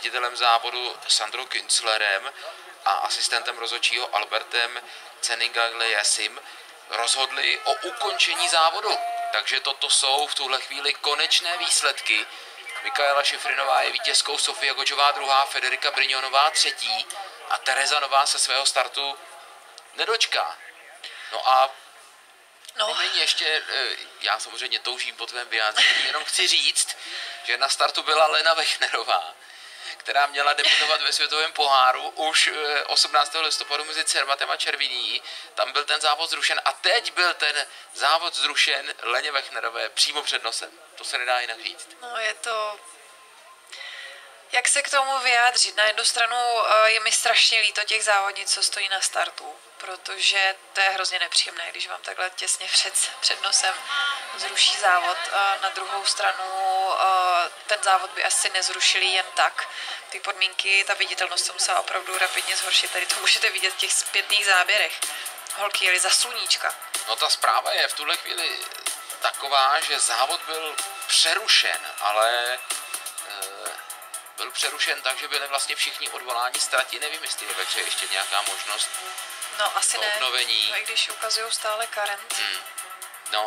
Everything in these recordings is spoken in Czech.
ředitelem závodu Sandro Künzlerem a asistentem rozhodčího Albertem Cenigagliasim rozhodli o ukončení závodu. Takže toto jsou v tuhle chvíli konečné výsledky. Mikaela Šifrinová je vítězkou, Sofia Godžová druhá, Federika Brignonová třetí a Tereza Nová se svého startu nedočká. No a nyní ještě, já samozřejmě toužím po tvém vyjádření, jenom chci říct, že na startu byla Lena Wechnerová, která měla debutovat ve světovém poháru už 18. listopadu mezi Cermatem a Červiní. Tam byl ten závod zrušen a teď byl ten závod zrušen Leně Wechnerové přímo před nosem. To se nedá jinak říct. No je to... Jak se k tomu vyjádřit? Na jednu stranu je mi strašně líto těch závodnic, co stojí na startu, protože to je hrozně nepříjemné, když vám takhle těsně před nosem zruší závod. Na druhou stranu ten závod by asi nezrušili jen tak. Ty podmínky, ta viditelnost se musela opravdu rapidně zhoršit. Tady to můžete vidět v těch zpětných záběrech. Holky jeli za sluníčka. No ta zpráva je v tuhle chvíli taková, že závod byl přerušen, ale byl přerušen tak, že byli vlastně všichni odvoláni z trati. Nevím, jestli je večer ještě nějaká možnost no, asi ne. obnovení. No, i když ukazují stále current. No.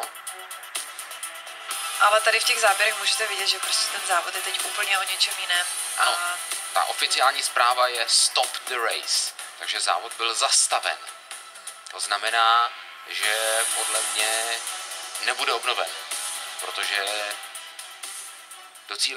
Ale tady v těch záběrech můžete vidět, že prostě ten závod je teď úplně o něčem jiném. Ano, ta oficiální zpráva je stop the race, takže závod byl zastaven. To znamená, že podle mě nebude obnoven, protože do cíle